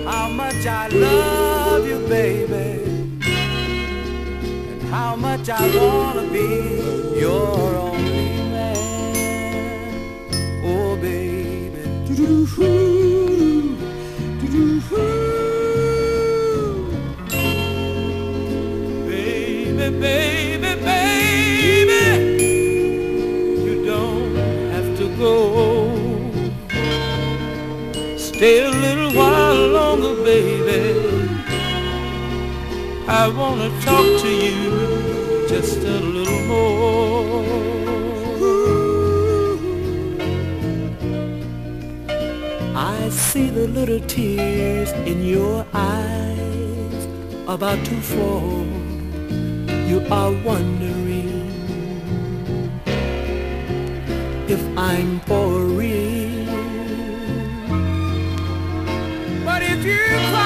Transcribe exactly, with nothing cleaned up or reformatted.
how much I love you, baby, and how much I wanna be your only man. Oh, baby, do-do-hoo, do-do-hoo. Baby, baby, baby, you don't have to go. Stay a little while longer, baby. I wanna talk to you just a little more. I see the little tears in your eyes about to fall. You are wondering if I'm for real. But if you